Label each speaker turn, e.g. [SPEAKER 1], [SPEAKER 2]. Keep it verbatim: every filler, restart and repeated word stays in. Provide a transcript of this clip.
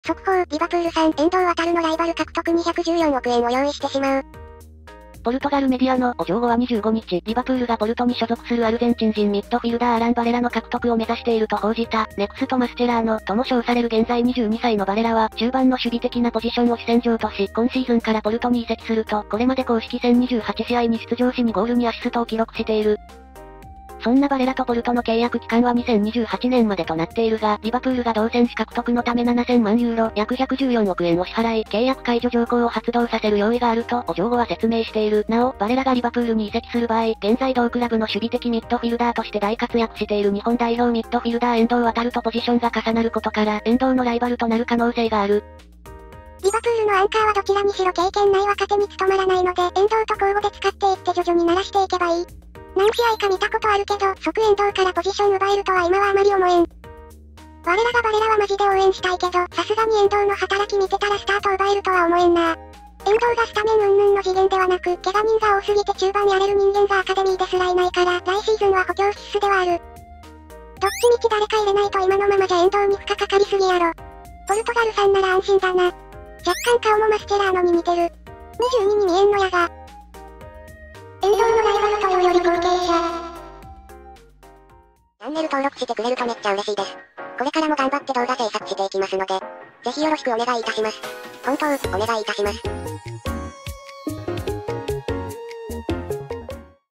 [SPEAKER 1] 速報、リバプールさん、遠藤航のライバル獲得にひゃくじゅうよんおくえんを用意してしまう。
[SPEAKER 2] ポルトガルメディアのオジョーゴはにじゅうごにち、リバプールがポルトに所属するアルゼンチン人ミッドフィルダーアラン・バレラの獲得を目指していると報じた。ネクストマスチェラーノとも称される現在にじゅうにさいのバレラは、中盤の守備的なポジションを主戦場とし、今シーズンからポルトに移籍すると、これまで公式戦にじゅうはちしあいに出場しにゴールにアシストを記録している。そんなバレラとポルトの契約期間はにせんにじゅうはちねんまでとなっているが、リバプールが同選手獲得のためななせんまんユーロ、約ひゃくじゅうよんおくえんを支払い、契約解除条項を発動させる用意があると、オジョーゴは説明している。なお、バレラがリバプールに移籍する場合、現在同クラブの守備的ミッドフィルダーとして大活躍している日本代表ミッドフィルダー遠藤航とポジションが重なることから、遠藤のライバルとなる可能性がある。
[SPEAKER 1] リバプールのアンカーはどちらにしろ経験ない若手に務まらないので、遠藤と交互で使っていって徐々に慣らしていけばいい。何試合か見たことあるけど、即遠藤からポジション奪えるとは今はあまり思えん。我らがバレラはマジで応援したいけど、さすがに遠藤の働き見てたらスタート奪えるとは思えんな。遠藤がスタメン云々の次元ではなく、怪我人が多すぎて中盤やれる人間がアカデミーですらいないから、来シーズンは補強必須ではある。どっちみち誰か入れないと今のままじゃ遠藤に負荷かかりすぎやろ。ポルトガルさんなら安心だな。若干顔もマスチェラーノに似てる。にじゅうにに見えんのやが。遠藤のライバルというより後継者。チャンネル登録してくれるとめっちゃ嬉しいです。これからも頑張って動画制作していきますので、ぜひよろしくお願いいたします。本当、お願いいたします。